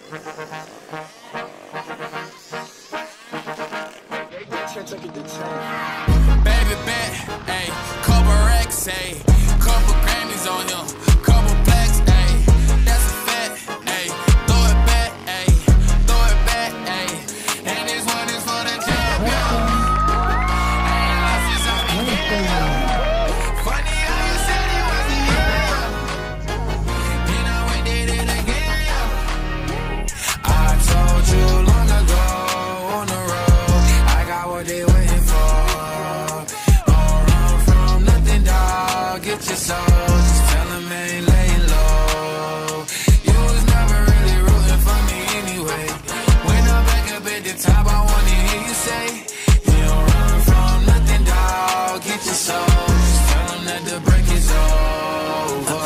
Baby bet, ayy, couple racks, ayy, couple Grammys on him, couple blacks, ayy, that's a fact, ayy, throw it back, ayy, throw it back, ayy, and this one is for the champion. Ain't lost since I began. Funny how you said it was the year. Then I went did it again, yeah. I told you long ago on the road, I got what they waiting for. Get your soul, just tell him I ain't laying low. You was never really rooting for me anyway. When I'm back up at the top, I wanna hear you say, you don't run from nothing, dawg. Get your soul, just tell him that the break is over.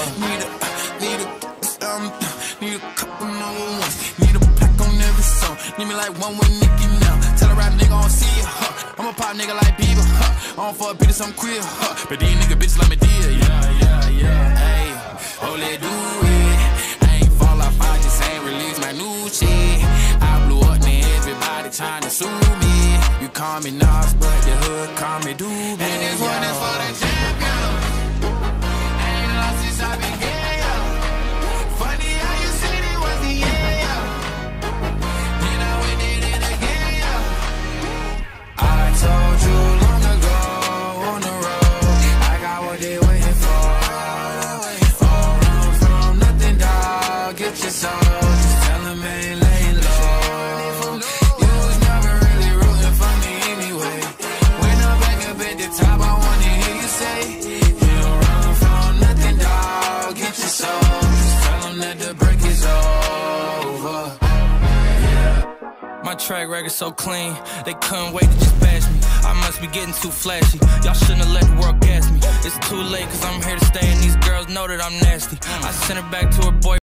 Need a couple number ones. Need a pack on every song. Need me like one with Nicki now. Tell a rap nigga I don't see ya, huh. I'm a pop nigga like Bieber, huh. I don't fuck bitches, I'm queer, huh. But these nigga bitches like me dear, yeah, ayy. Oh, let's do it. I ain't fall off, I just ain't release my new shit. I blew up, then everybody tryna sue me. You call me Nas, but the hood call me Doobie. And this one is for the champion. Ain't lost since I began, yeah. Funny how you said it was the year, then I went did it again, yeah. I told you long ago on the road, I got what they waiting for. Don't run from nothing, dawg. Get your soul, just tell them I ain't laying low. You was never really rooting for me anyway. When I'm back up at the top, I wanna hear you say, you don't run from nothing, dawg. Get your soul, just tell them that the break is over. My track record so clean, they couldn't wait to just bash me. I must be getting too flashy. Y'all shouldn't have let the world gas me. It's too late, cause I'm here to stay, and these girls know that I'm nasty. I sent her back to her boy.